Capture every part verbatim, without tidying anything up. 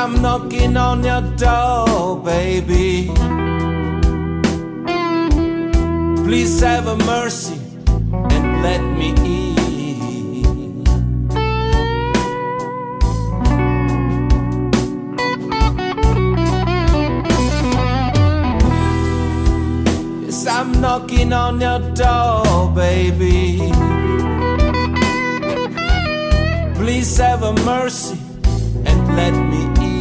I'm knocking on your door, baby. Please have a mercy and let me in. Yes, I'm knocking on your door, baby. Please have a mercy and let me in.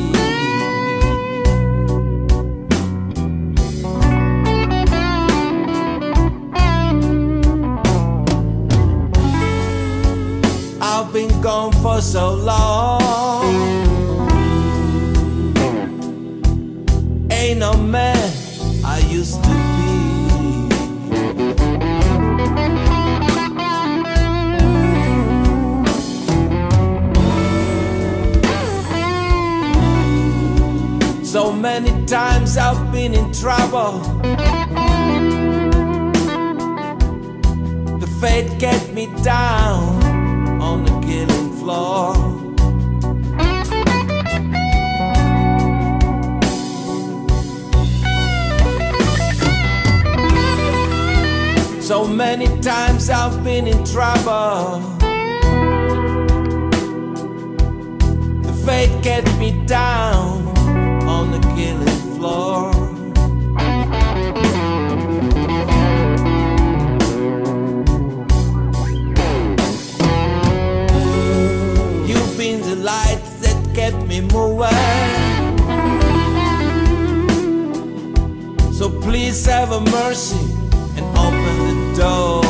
I've been gone for so long, ain't no man I used to be. So many times I've been in trouble. The fate kept me down on the killing floor. So many times I've been in trouble. The fate kept me down on the killing floor. You've been the light that kept me moving. So please have a mercy and open the door.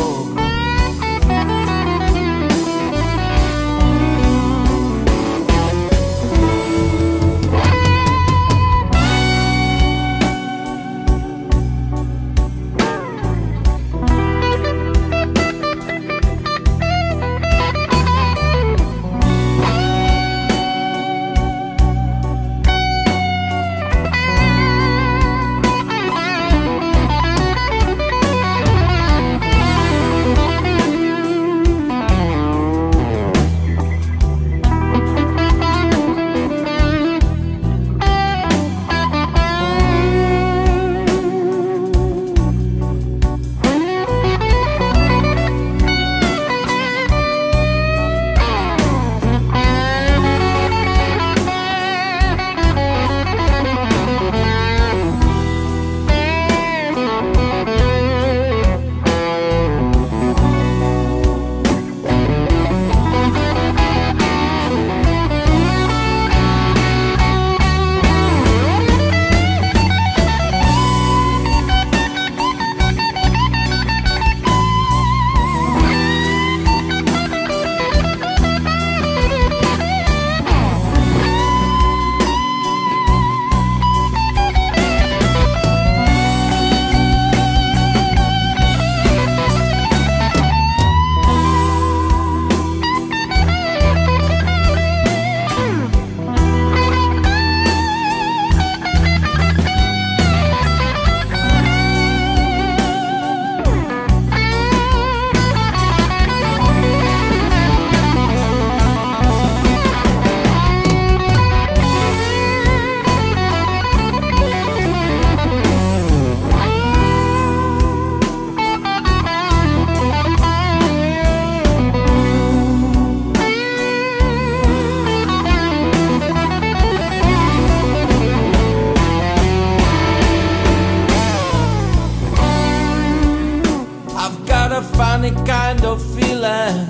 Funny kind of feeling.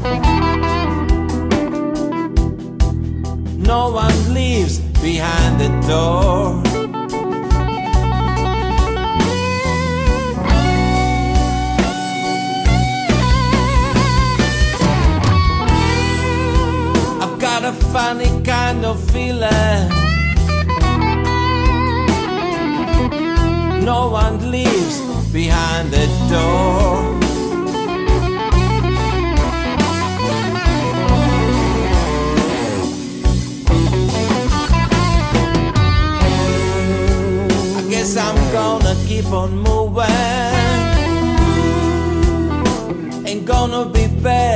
No one leaves behind the door. I've got a funny kind of feeling. No one leaves behind the door. I'm gonna keep on moving. Ain't gonna be bad.